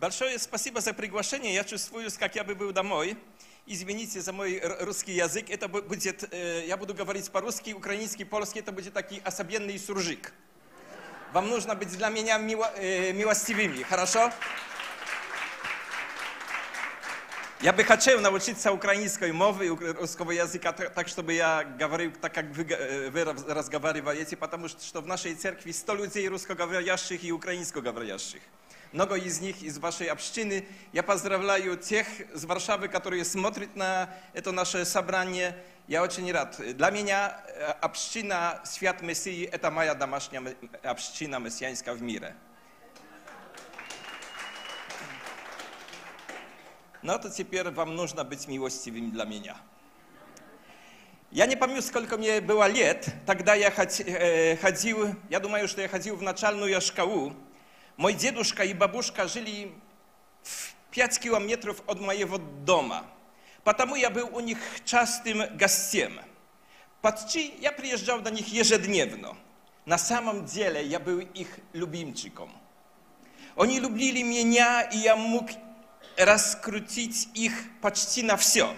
Большое спасибо за приглашение. Я чувствую, как я бы был домой. Извините за мой русский язык. Это будет, я буду говорить по-русски, украински, польски. Это будет такой особенный суржик. Вам нужно быть для меня милостивыми, хорошо? Я бы хотел научиться украинской мове и русского языка, так, чтобы я говорил так, как вы разговариваете, потому что в нашей церкви 100 людей русскоговорящих и украинскоговорящих. Много из них из вашей общины. Я поздравляю тех из Варшавы, которые смотрят на это наше собрание. Я очень рад. Для меня община Свят Мессии – это моя домашняя община мессианская в мире. Но это теперь вам нужно быть милостивым для меня. Я не помню, сколько мне было лет. Тогда я ходил, я думаю, что я ходил в начальную школу. Мой дедушка и бабушка жили в 5 километров от моего дома. Потому я был у них частым гостем. Почти я приезжал до них ежедневно. На самом деле я был их любимчиком. Они любили меня, и я мог раскрутить их почти на все.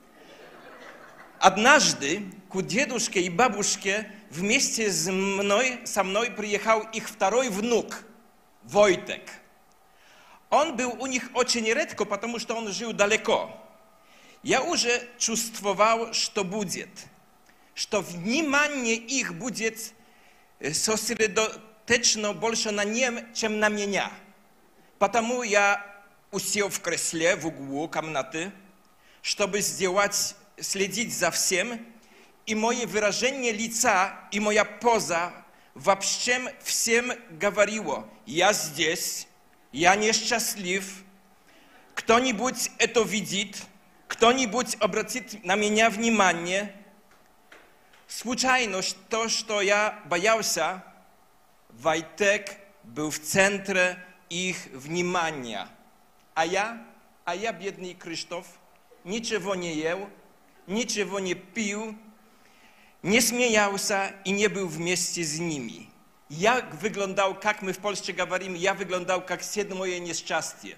Однажды к дедушке и бабушке вместе со мной приехал их второй внук, Войтек. Он был у них очень редко, потому что он жил далеко. Я уже чувствовал, что будет, что внимание их будет сосредоточено больше на нем, чем на меня. Потому я усел в кресле в углу комнаты, чтобы следить за всем, и мое выражение лица и моя поза вообще всем говорило: я здесь, я несчастлив, кто-нибудь это видит, кто-нибудь обратит на меня внимание. Случайно то, что я боялся, Войтек был в центре их внимания. А я, бедный Крzysztof, ничего не ел, ничего не пил, не смеялся и не был вместе с ними. Я выглядал, как мы в Польше говорим, я выглядал как седьмое несчастье.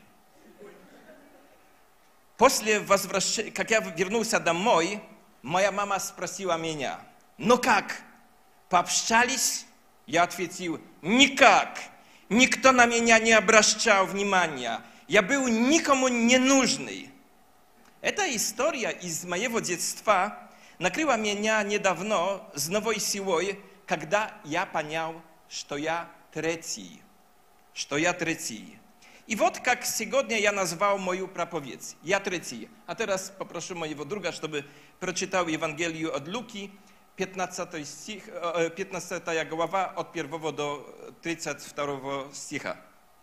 После возвращения, как я вернулся домой, моя мама спросила меня: ну как, пообщались? Я ответил: никак, никто на меня не обращал внимания. Я был никому не нужный. Эта история из моего детства накрыла меня недавно с новой силой, когда я понял, что я третий. И вот как сегодня я назвал мою проповедь. Я третий. А сейчас попрошу моего друга, чтобы прочитал Евангелие от Луки, 15 глава, от 1 до 32 стиха.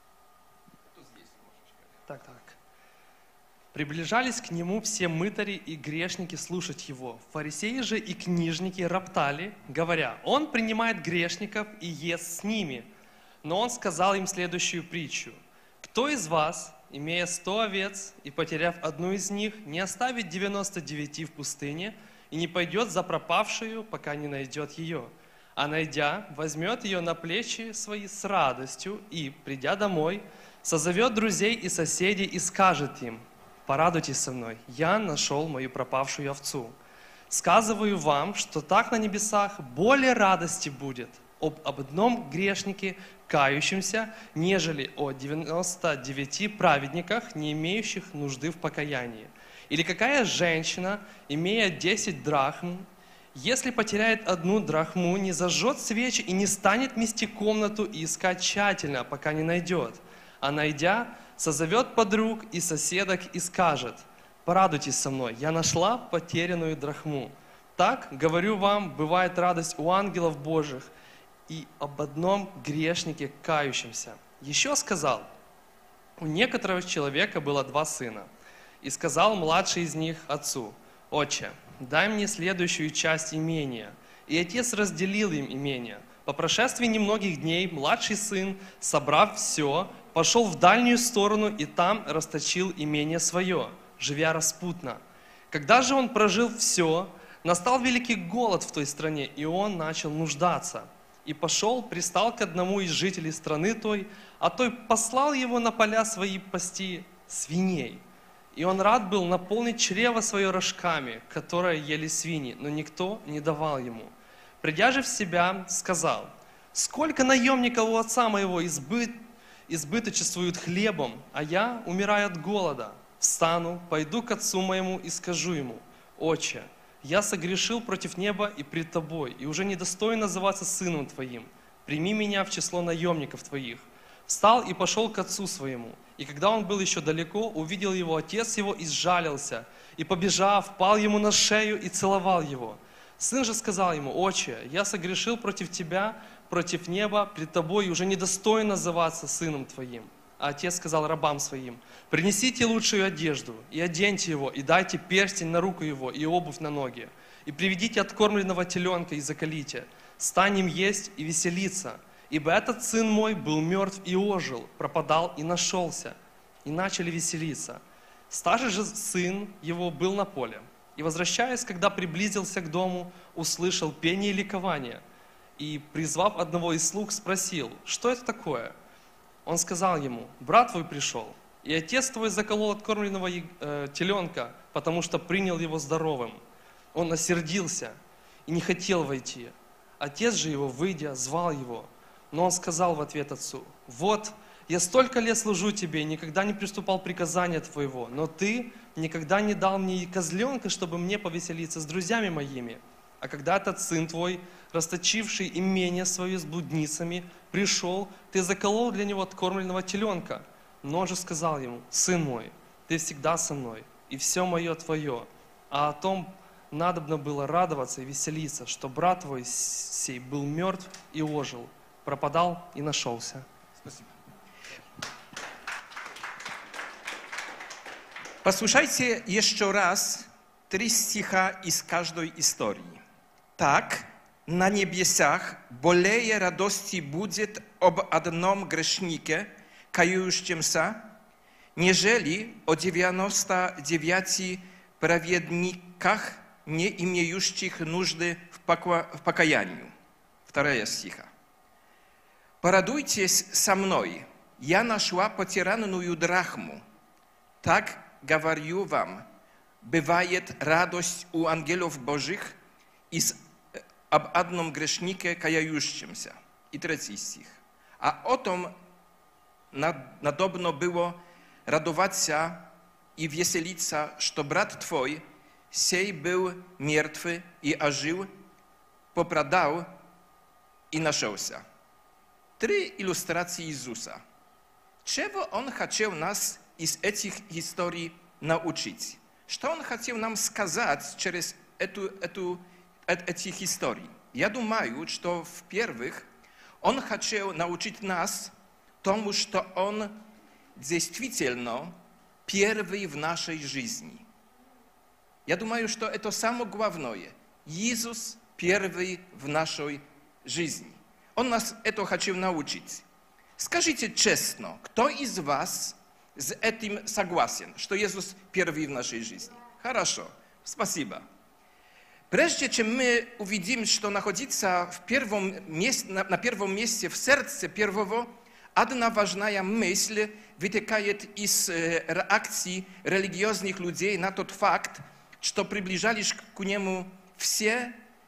Так. Приближались к нему все мытари и грешники слушать его. Фарисеи же и книжники роптали, говоря: он принимает грешников и ест с ними. Но он сказал им следующую притчу: кто из вас, имея 100 овец и потеряв одну из них, не оставит 99 в пустыне и не пойдет за пропавшую, пока не найдет ее? А найдя, возьмет ее на плечи свои с радостью и, придя домой, созовет друзей и соседей и скажет им: порадуйтесь со мной, я нашел мою пропавшую овцу. Сказываю вам, что так на небесах более радости будет об одном грешнике, кающемся, нежели о 99 праведниках, не имеющих нужды в покаянии. Или какая женщина, имея 10 драхм, если потеряет одну драхму, не зажжет свечи и не станет мести комнату и искать тщательно, пока не найдет? А найдя, созовет подруг и соседок и скажет: порадуйтесь со мной, я нашла потерянную драхму. Так, говорю вам, бывает радость у ангелов Божьих и об одном грешнике кающемся. Еще сказал: у некоторого человека было 2 сына. И сказал младший из них отцу: отче, дай мне следующую часть имения. И отец разделил им имение. По прошествии немногих дней младший сын, собрав все, пошел в дальнюю сторону и там расточил имение свое, живя распутно. Когда же он прожил все, настал великий голод в той стране, и он начал нуждаться. И пошел, пристал к одному из жителей страны той, а той послал его на поля свои пасти свиней. И он рад был наполнить чрево свое рожками, которые ели свиньи, но никто не давал ему. Придя же в себя, сказал: «Сколько наемников у отца моего избыточествуют хлебом, а я умираю от голода. Встану, пойду к отцу моему и скажу ему: Отче, я согрешил против неба и пред тобой, и уже недостоин называться сыном твоим. Прими меня в число наемников твоих». Встал и пошел к отцу своему. И когда он был еще далеко, увидел его отец его и сжалился, и, побежав, пал ему на шею и целовал его. Сын же сказал ему: «Отче, я согрешил против тебя, против неба, пред тобой, и уже недостоин называться сыном твоим». А отец сказал рабам своим: «Принесите лучшую одежду, и оденьте его, и дайте перстень на руку его, и обувь на ноги. И приведите откормленного теленка, и заколите. Станем есть и веселиться. Ибо этот сын мой был мертв и ожил, пропадал и нашелся». И начали веселиться. Старший же сын его был на поле. И, возвращаясь, когда приблизился к дому, услышал пение и ликование. И, призвав одного из слуг, спросил: «Что это такое?» Он сказал ему: «Брат твой пришел, и отец твой заколол откормленного теленка, потому что принял его здоровым». Он осердился и не хотел войти. Отец же его, выйдя, звал его. Но он сказал в ответ отцу: «Вот, я столько лет служу тебе и никогда не приступал приказания твоего, но ты никогда не дал мне и козленка, чтобы мне повеселиться с друзьями моими. А когда этот сын твой, расточивший имение свое с блудницами, пришел, ты заколол для него откормленного теленка». Но он же сказал ему: «Сын мой, ты всегда со мной, и все мое твое. А о том надобно было радоваться и веселиться, что брат твой сей был мертв и ожил, пропадал и нашелся». Спасибо. Послушайте еще раз 3 стиха из каждой истории. «Так на небесах более радости будет об одном грешнике, кающемся, нежели о 99 праведниках, не имеющих нужды в покаянию». 2 стиха. «Порадуйтесь со мной, я нашла потерянную драхму. Так говорю вам, бывает радость у ангелов Божьих об одном грешнике, кающемся». И 3 стих. «А о том надобно было радоваться и веселиться, что брат твой сей был мертвый и ожил, попрадал и нашелся». 3 иллюстрации Иисуса. Чего Он хотел нас из этих историй научить? Что Он хотел нам сказать через этих историй? Я думаю, что в-первых, Он хотел научить нас тому, что Он действительно первый в нашей жизни. Я думаю, что это самое главное. Иисус первый в нашей жизни. Он нас это хотел научить. Скажите честно, кто из вас с этим согласен, что Иисус первый в нашей жизни? Хорошо, спасибо. Прежде чем мы увидим, что находится на первом месте в сердце первого, одна важная мысль вытекает из реакции религиозных людей на тот факт, что приближались к нему все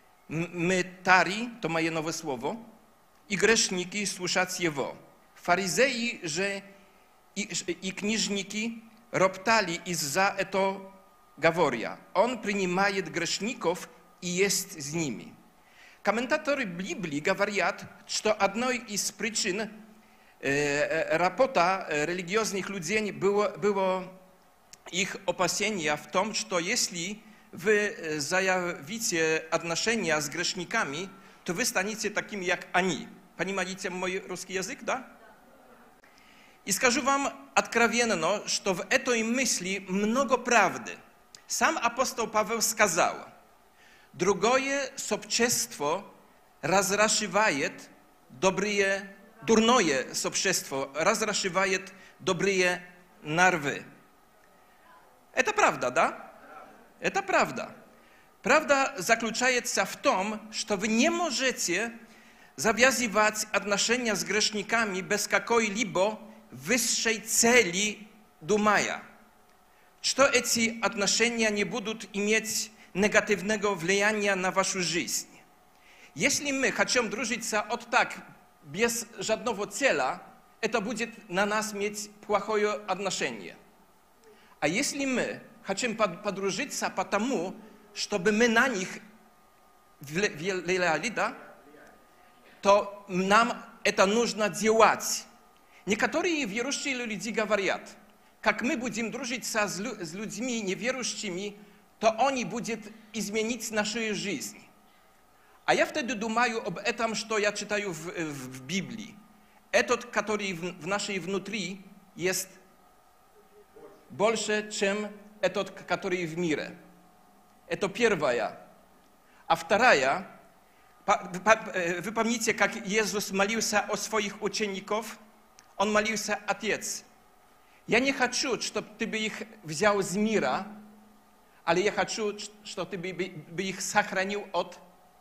мытари, to moje nowe słowo, i grzeszniki słuchać Jego. Faryzei że i kniżniki roptali из-за этого говоря: Он принимает грешников и есть с ними. Комментаторы Библии говорят, что одной из причин работа религиозных людей было их опасение в том, что если вы заявите отношения с грешниками, то вы станете таким, как они. Понимаете мой русский язык, да? И скажу вам откровенно, что в этой мысли много правды. Сам апостол Павел сказал: другое сообщество разрушает дурное сообщество разрушает добрые нравы. Это правда, да? Это правда. Правда заключается в том, что вы не можете завязывать отношения с грешниками без какой-либо высшей цели, думая, что эти отношения не будут иметь негативного влияния на вашу жизнь. Если мы хотим дружиться вот так, без żadnego cela, это будет на нас иметь плохое отношение. А если мы хотим подружиться потому, чтобы мы на них влияли, да, то нам это нужно делать. Некоторые верующие люди говорят, как мы будем дружить с людьми неверующими, то они будут изменить нашу жизнь. А я вtedy думаю об этом, что я читаю в Библии. Этот, который в нашей внутри, есть больше, чем этот, который в мире. Это первая. А вторая, вы помните, как Иисус молился о своих учеников? Он молился: Отец, я не хочу, чтобы ты бы их взял из мира, ale ja хочу, чтобы ты бы их сохранил от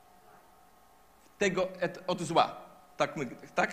зла. Так?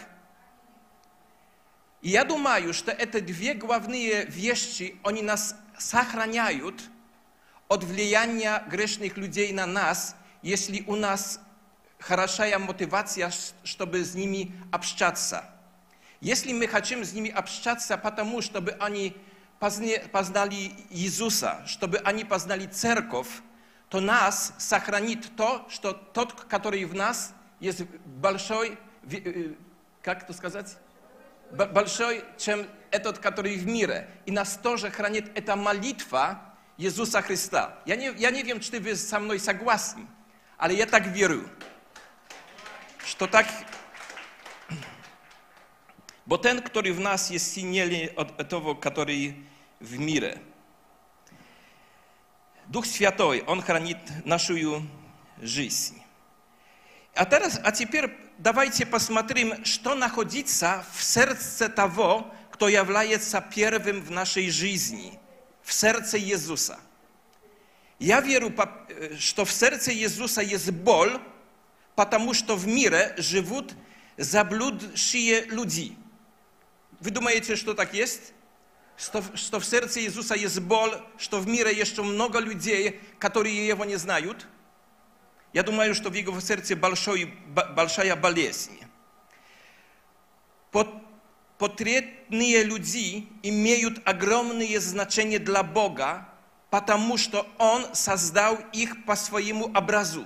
И я думаю, что это две главные вещи, они нас сохраняют от влияния грешных людей на нас, если у нас хорошая мотивация, чтобы с ними общаться. Если мы хотим с ними общаться потому, чтобы они познали Иисуса, чтобы они познали церковь, то нас сохранит то, что тот, который в нас, есть большой, как это сказать? Большой, чем этот, который в мире. И нас тоже хранит эта молитва Иисуса Христа. Я не wiem, czy вы со мной согласны, ale я так верю, что так... Bo ten, który w nas jest silniejszy od tego, który w mire. Duch Święty, On chroni naszą жизнь. A теперь давайте посмотрим, что находится в сердце того, кто является первым в нашей жизни, в сердце Иисуса. Я верю, что в сердце Иисуса есть боль, потому что в мире живут заблудшие люди. Вы думаете, что так есть? Что в сердце Иисуса есть боль, что в мире еще много людей, которые Его не знают? Я думаю, что в Его сердце большая болезнь. Потребные люди имеют огромное значение для Бога, потому что Он создал их по своему образу.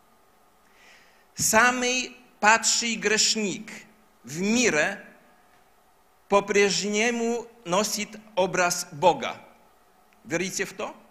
Самый падший грешник в мире по-прежнему носит образ Бога. Верите в то?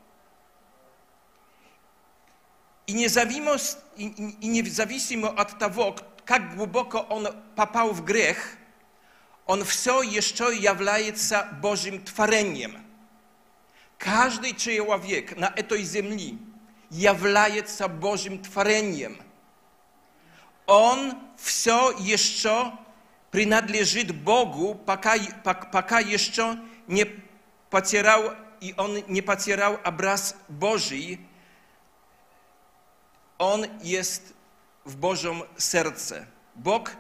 И независимо от того, как глубоко он попал в грех, он все еще является Божьим творением. Каждый человек на этой земле является Божьим творением. Он все еще принадлежит Богу, пока еще не потерял, и он не потерял образ Божий. Он есть в Божьем сердце. Бог...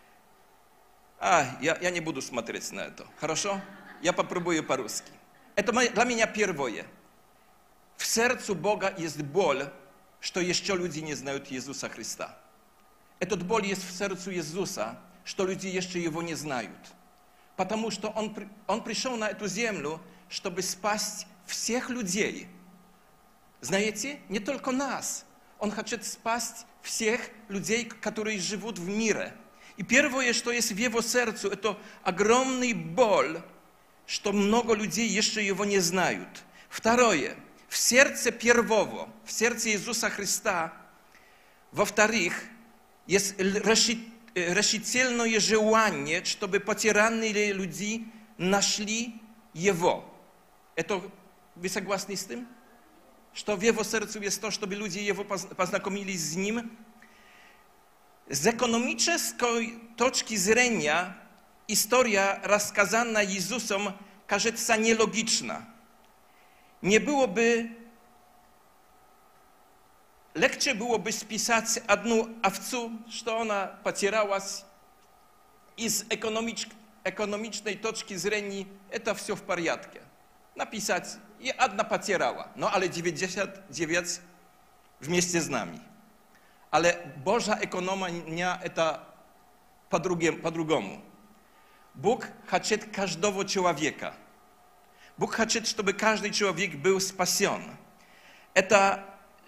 я не буду смотреть на это. Хорошо? Я попробую по-русски. Это для меня первое. В сердце Бога есть боль, что еще люди не знают Иисуса Христа. Эта боль есть в сердце Иисуса, что люди еще Его не знают. Потому что Он пришел на эту землю, чтобы спасти всех людей. Знаете, не только нас. Он хочет спасти всех людей, которые живут в мире. И первое, что есть в Его сердце, это огромная боль, что много людей еще Его не знают. Второе, в сердце первого, в сердце Иисуса Христа, во-вторых, есть решительное желание, чтобы потерянные люди нашли Его. Это вы согласны с тем? Что в Его сердце есть то, чтобы люди Его познакомились с Ним? Z ekonomicznej точки зрения historia rozkazana Jezusem кажется nielogiczna. Nie byłoby легче byłoby spisać одну овцу, что она потерялась, и с экономичной точки зрения это все в порядке. Написать, и одна потеряла, no ale 99 вместе z nami. Ale Boża ekonomia это по-другому. Бог хочет каждого человека. Бог хочет, чтобы каждый человек был спасен. Эта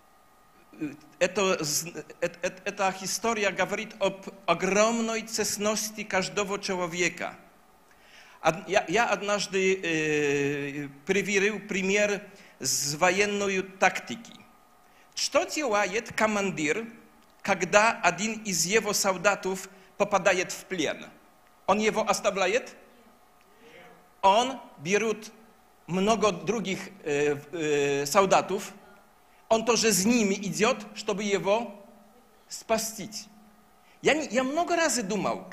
история говорит об огромной ценности каждого человека. Я однажды проверил пример с военной тактики. Что делает командир, когда один из его солдатов попадает в плен? Он его оставляет? Он берет много других солдатов, он тоже с ними идет, чтобы его спасти. Я много раз думал,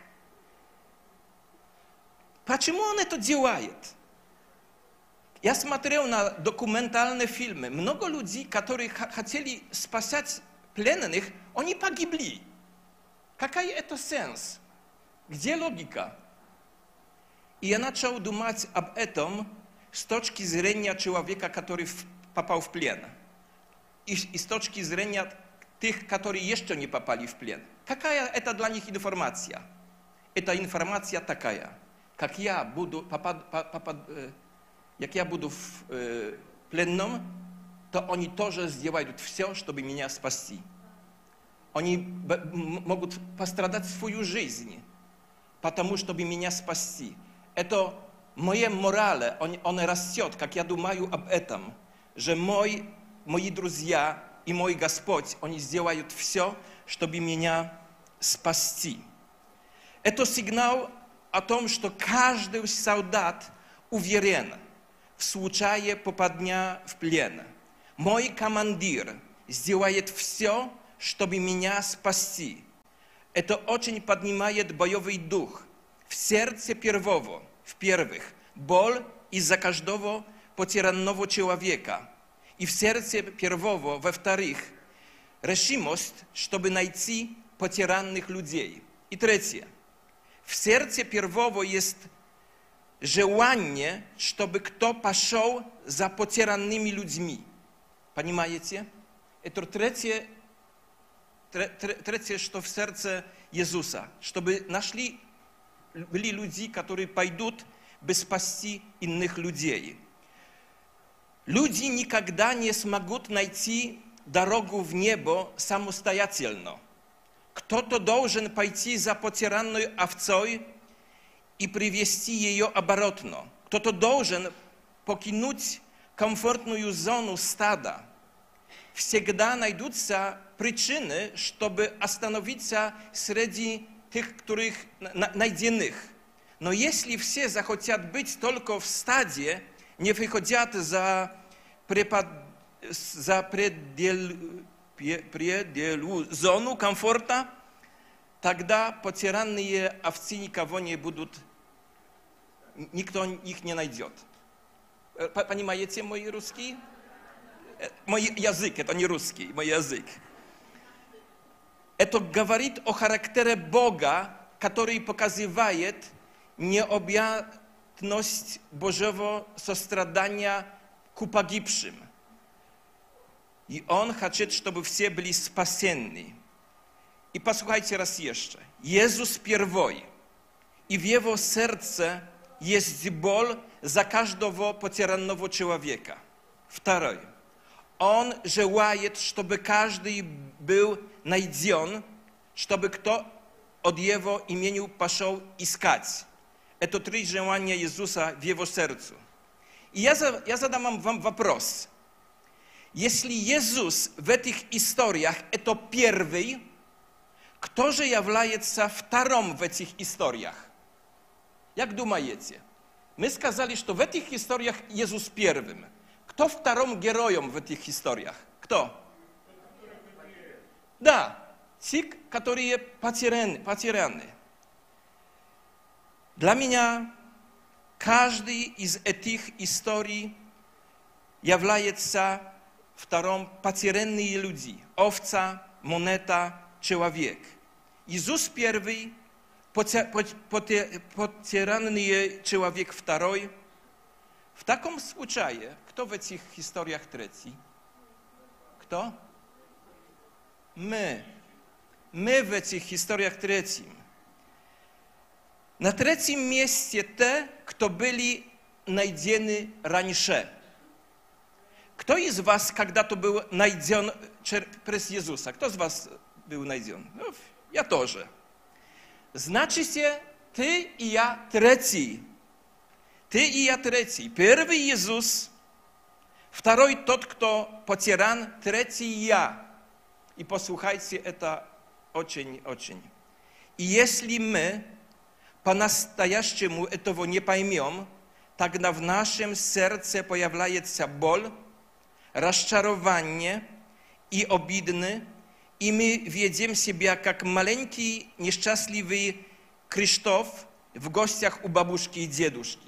почему он это делает? Я смотрел на документальные фильмы. Много людей, которые хотели спасать пленных, они погибли. Какой это сенс? Где логика? И я начал думать об этом с точки зрения человека, который попал в плен. И с точки зрения тех, которые еще не попали в плен. Какая это для них информация? Это информация такая. Как я буду пленным, то они тоже сделают все, чтобы меня спасти. Они могут пострадать свою жизнь, потому чтобы меня спасти. Это моя мораль, он растет, как я думаю об этом, что мои друзья и мой Господь, они сделают все, чтобы меня спасти. Это сигнал о том, что каждый солдат уверен в случае попадания в плен. Мой командир сделает все, чтобы меня спасти. Это очень поднимает боевой дух. В сердце первого, в-первых, боль из-за каждого потерянного человека. И в сердце первого, во-вторых, решимость, чтобы найти потерянных людей. И третье. В сердце первого есть желание, чтобы кто пошел за потерянными людьми. Понимаете? Это третье, что в сердце Иисуса. Чтобы были люди, которые пойдут спасти иных людей. Люди никогда не смогут найти дорогу в небо самостоятельно. Кто-то должен пойти за потерянной овцой и привести ее обратно. Кто-то должен покинуть комфортную зону стада. Всегда найдутся причины, чтобы остановиться среди тех, которых найденных. Но если все захотят быть только в стаде, не выходят за пределу зону комфорта, тогда потерянные овцы никого не будут, никто их не найдет. Понимаете мой русский? Мой язык, это не русский, мой язык. Это говорит о характере Бога, который показывает необъятность Божьего сострадания к погибшим. И Он хочет, чтобы все были спасены. И послушайте раз еще. Иисус первый, и в Его сердце есть боль за каждого потерянного человека. Второй. Он желает, чтобы каждый был найден, чтобы кто от Его имени пошел искать. Это три желания Иисуса в Его сердце. И я задам вам вопрос. Если Иисус в этих историях это первый, кто же является вторым в этих историях? Как думаете? Мы сказали, что в этих историях Иисус первым. Кто вторым героем в этих историях? Кто? Да, те, которые потеряны. Для меня каждый из этих историй является втором потерянные люди. Овца, монета, человек. Иисус первый, потерянный человек второй. В таком случае, кто в этих историях третий? Кто? Мы. Мы в этих историях третьим. На третьем месте те, кто были найдены раньше. Кто из вас когда-то был найден через Иисуса? Кто из вас был найден? Ну, я тоже. Значит, ты и я третий. Ты и я третий. Первый Иисус, второй тот, кто потерян, третий я. И послушайте, это очень-очень. И если мы по-настоящему этого не поймем, тогда в нашем сердце появляется боль, разочарование и обидно, и мы ведем себя как маленький несчастливый Криштоф в гостях у бабушки и дедушки,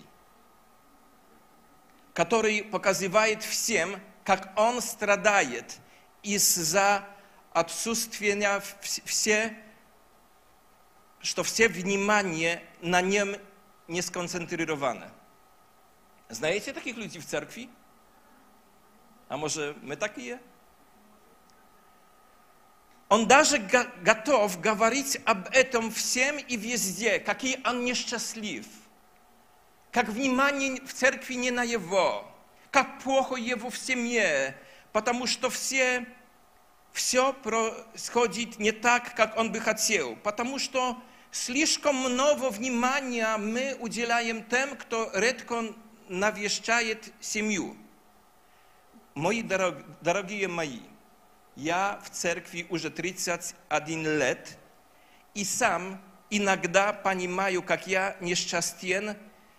который показывает всем, как он страдает из-за отсутствия что все внимание на нем не сконцентрировано. Знаете таких людей в церкви? А может, мы такие? Он даже готов говорить об этом всем и везде, какой он несчастлив, как внимание в церкви не на его, как плохо его в семье, потому что все происходит не так, как он бы хотел, потому что слишком много внимания мы уделяем тем, кто редко навещает семью. Мои дорогие мои, я в церкви уже 31 лет, и сам иногда понимаю, как я несчастен,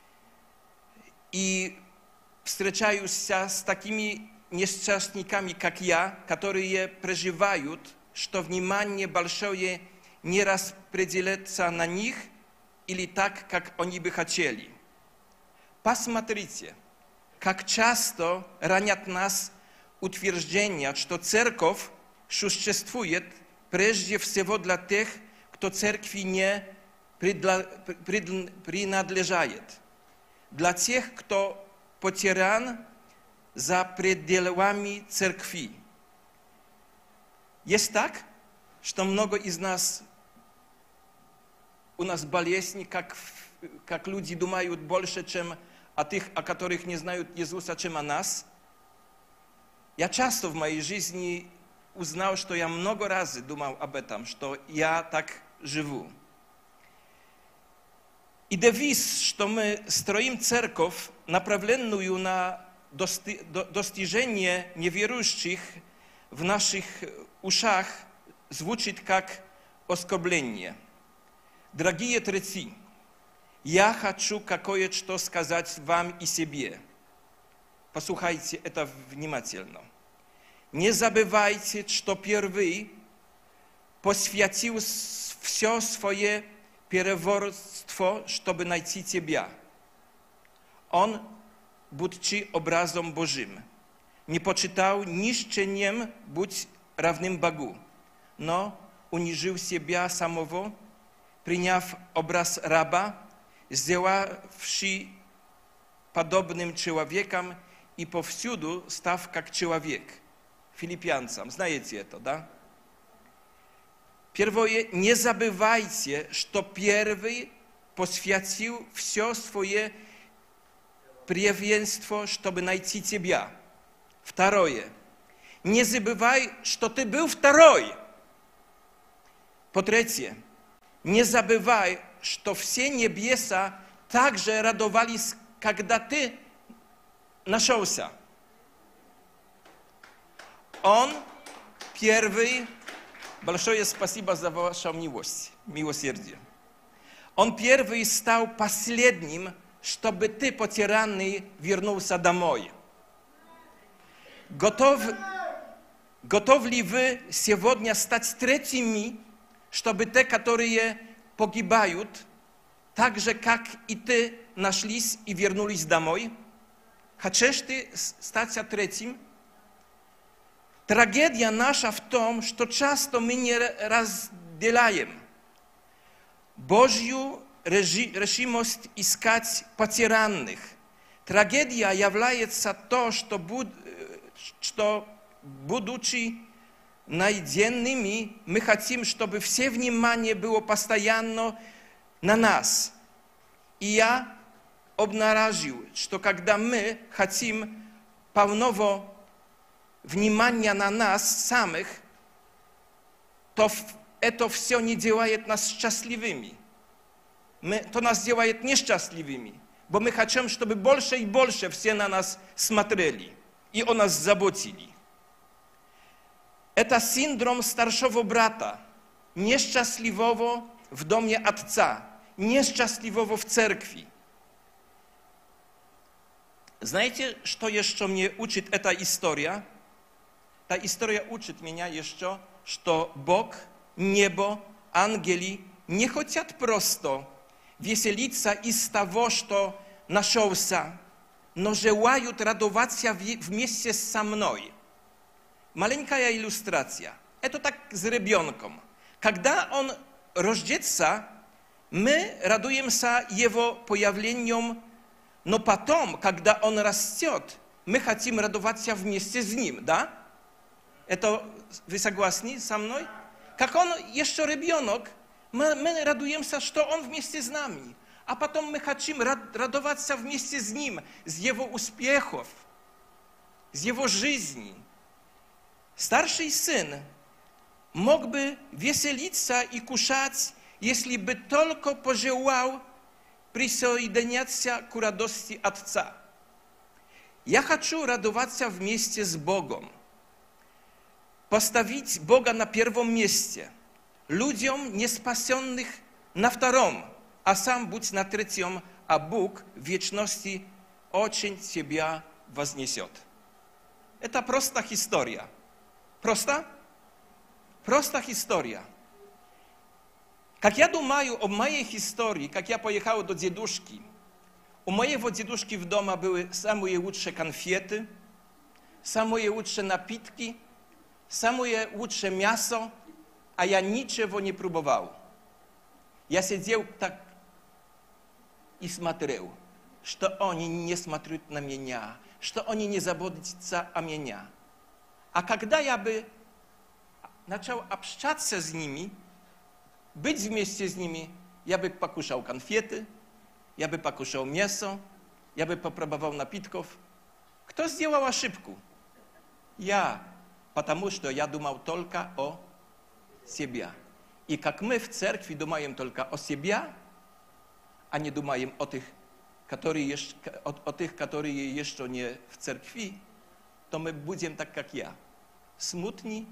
и встречаюсь с такими несчастниками, как я, которые проживают, что внимание большое не распределяется на них или так, как они бы хотели. Посмотрите, как часто ранят нас утверждения, что церковь существует прежде всего для тех, кто церкви не принадлежит, для тех, кто потерян за пределами церкви. Есть так, что много из нас, у нас болезни, как люди думают больше, чем о тех, о которых не знают Иисуса, чем о нас. Я часто в моей жизни узнал, что я много раз думал об этом, что я так живу. И девиз, что мы строим церковь, направленную на достижение неверующих в наших ушах, звучит как оскорбление. Дорогие третьи, я хочу кое-что сказать вам и себе. Послушайте это внимательно. Не забывайте, что первый посвятил все свое переворотство, чтобы найти тебя. Он, будучи образом Божьим, не почитал нищением быть равным Богу, но унижил себя самого, приняв образ раба, сделавший подобным человеком и повсюду став как человек. Филиппянцам, знаете это, да? Первое, не забывайте, что первый посвятил все свое первенство, чтобы найти тебя. Второе, не забывай, что ты был второй. По-третье, не забывай, что все небеса также радовались, когда ты нашелся. Он первый, большое спасибо за вашу милость, милосердие. Он первый стал последним, чтобы ты, потерянный, вернулся домой. Готов ли вы сегодня стать третьими, чтобы те, которые погибают, так же, как и ты, нашлись и вернулись домой? Хочешь ты стать третьим? Трагедия наша в том, что часто мы не разделяем Божью решимость искать потерянных. Трагедия является то, что будучи найденными, мы хотим, чтобы все внимание было постоянно на нас. И я обнаружил, что когда мы хотим полного внимания на нас самих, то это все не делает нас счастливыми. То нас делает несчастливыми, bo my chcemy, żeby больше i больше все на нас смотрели и о нас заботили. Это синдром старшего брата, nieszczęśliwego w domu Ojca, nieszczęśliwego w cerkwi. Знаете, что еще мне учит эта история? Ta historia uczy mnie jeszcze, że Bóg, niebo, ангели nie хотят просто веселиться из того, что нашелся, но желают радоваться вместе со мной. Маленькая иллюстрация. Это так с ребенком. Когда он рождается, мы радуемся его появлением, но потом, когда он растет, мы хотим радоваться вместе с ним, да? Это вы согласны со мной? Как он еще ребенок, мы радуемся, что он вместе с нами. А потом мы хотим радоваться вместе с ним, с его успехов, с его жизни. Старший сын мог бы веселиться и кушать, если бы только пожелал присоединяться к радости Отца. Я хочу радоваться вместе с Богом, поставить Бога на первом месте, людям неспасенных на втором, а сам будь на третьем, а Бог в вечности очень тебя вознесет. Это просто история. Просто? Просто история. Как я думаю о моей истории, как я поехал до дедушки, у моего дедушки в доме были самые лучшие конфеты, самые лучшие напитки, самое лучшее мясо, а я ничего не пробовал. Я сидел так и смотрел, что они не смотрят на меня, что они не заботятся о меня. А когда я бы начал общаться с ними, быть вместе с ними, я бы покушал конфеты, я бы покушал мясо, я бы попробовал напитков. Кто сделал ошибку? Я, потому что я думал только о себе. И как мы в церкви думаем только о себе, а не думаем о тех, которые еще не в церкви, то мы будем так, как я. Смутни,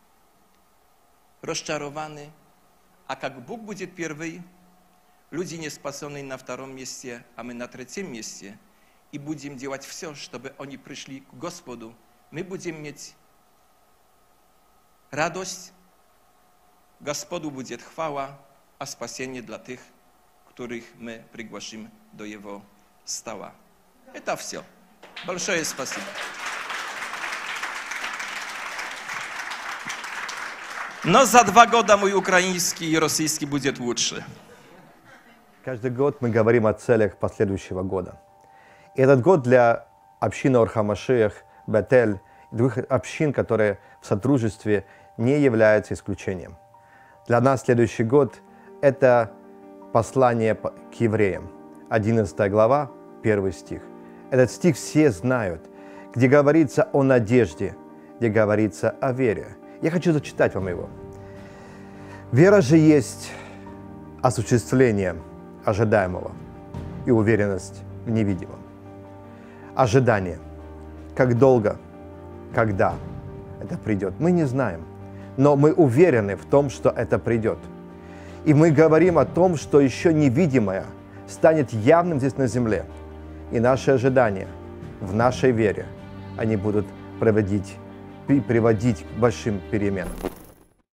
rozczarowany, a jak Bóg będzie pierwszy, ludzie niespaseni na drugim miejscu, a my na trzecim miejscu i będziemy działać wszystko, żeby oni przyszli k Gospodu, my będziemy mieć radość, Gospodu będzie chwała, a spasienie dla tych, których my przygłasimy do Jego stołu. To wszystko. Большое спасибо. Но за 2 года мой украинский и российский будет лучше. Каждый год мы говорим о целях последующего года. И этот год для общины Ор ха-Машиах, Бетель и других общин, которые в сотрудничестве, не является исключением. Для нас следующий год – это послание к евреям, 11 глава, 1 стих. Этот стих все знают, где говорится о надежде, где говорится о вере. Я хочу зачитать вам его. Вера же есть осуществление ожидаемого и уверенность в невидимом. Ожидание. Как долго, когда это придет, мы не знаем. Но мы уверены в том, что это придет. И мы говорим о том, что еще невидимое станет явным здесь на земле. И наши ожидания в нашей вере, они будут приводить к большим переменам.